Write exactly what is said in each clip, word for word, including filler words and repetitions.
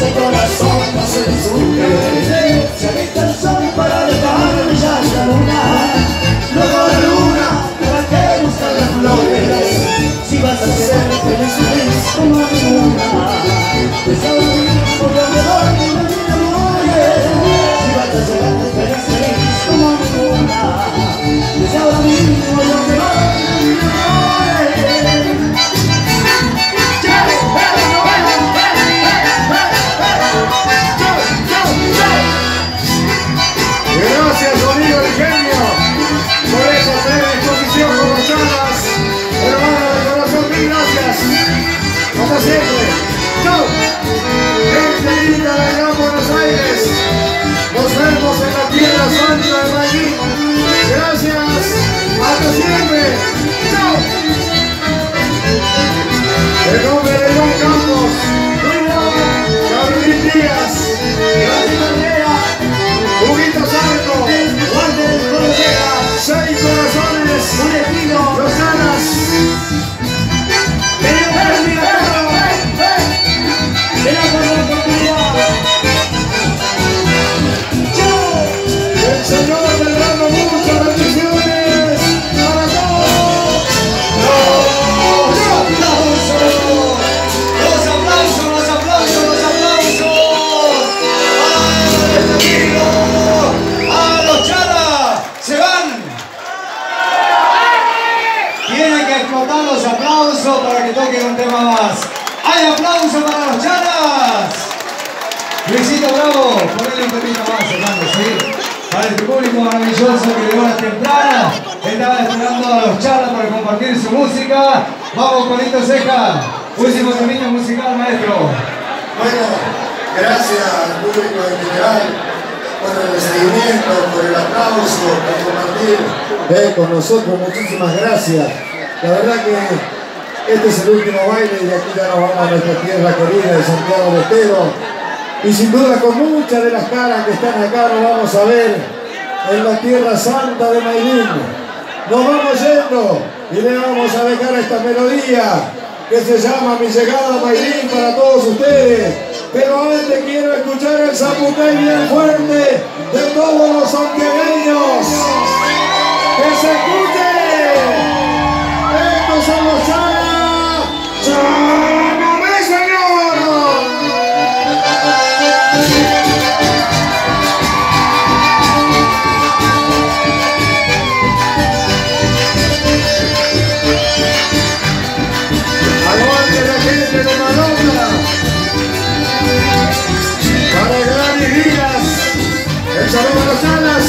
este corazón no se discute. Se alista el sol para dejar brillar la luna, luego la luna para que buscar las flores. Si vas a ser feliz, feliz como ninguna, desde ahora mismo yo me doy mi vida muere. Si vas a ser feliz, feliz como ninguna, desde ahora mismo yo me doy mi vida Gracias, amigo del genio, por esa predisposición como charlas. Hermano de corazón, mil gracias. Hasta siempre. Chau. Gente linda de Gran Buenos Aires. Nos vemos en la tierra santa de Medellín. Gracias. Hasta siempre. Chau. En nombre de Iván Campos, Gabriel Díaz, Huguito Sarco, Walter Correa, Seis Corazones, un estilo, Los Alas, ven, ven, mira, ven a por la oportunidad. El Señor derrama muchas bendiciones para todos. Los aplausos, los aplausos, los aplausos, los aplausos. ¡A los Chalas! ¡Se van! Tienen que explotar los aplausos para que toquen un tema más. ¡Hay aplausos para los Chalas! Luisito Bravo, ponle un temita más, hermano, ¿sí? Para el público maravilloso que llegó a las tempranas, estaba esperando a los Chalas para compartir su música. Vamos, Colito Ceja. Último temita musical, maestro. Bueno, gracias al público en general por el seguimiento, por el aplauso, por compartir eh, con nosotros. Muchísimas gracias. La verdad que este es el último baile y aquí ya nos vamos a nuestra tierra querida de Santiago del Estero. Y sin duda con muchas de las caras que están acá nos vamos a ver en la tierra santa de Mailín. Nos vamos yendo y le vamos a dejar esta melodía que se llama Mi Llegada a Mailín para todos ustedes. Pero antes quiero escuchar el zapucay bien fuerte de todos los santiagueños. ¡Que se escuche! ¡Estos son los Chalas! ¡Chámame, señor! ¡Aguante la gente de Malonga! Para Granny Díaz, el saludo a los Chalas.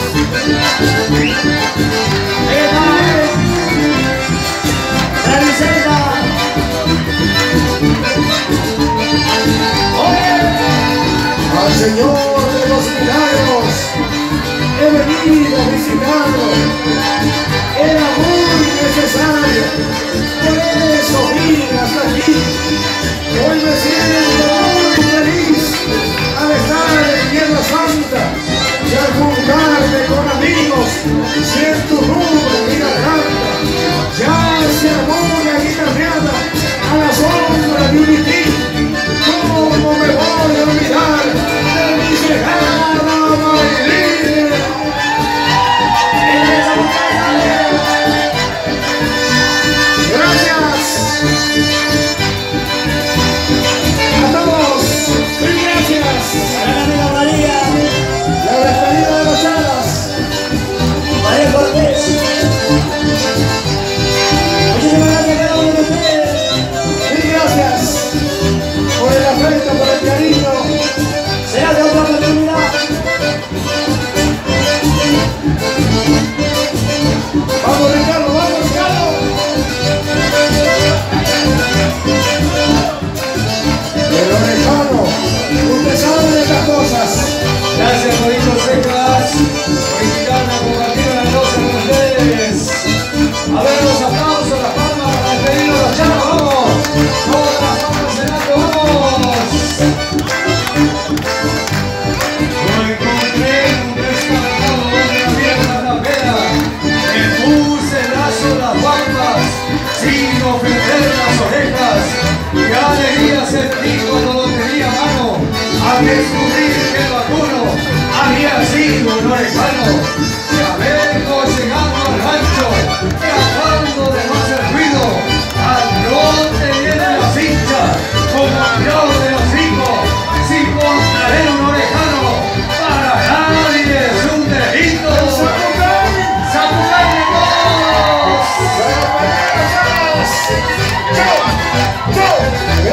Al Señor de los milagros, he venido a visitarlo. Era muy necesario, por eso vine hasta aquí. Hoy me siento muy feliz al estar en Tierra Santa y al juntarme con amigos. Siento un rumbo en mi garganta. Ya se armó una guitarreada a la sombra de un ití. ¿Cómo me voy a olvidar de mi llegada a Mailín? Gracias. ¡Chao!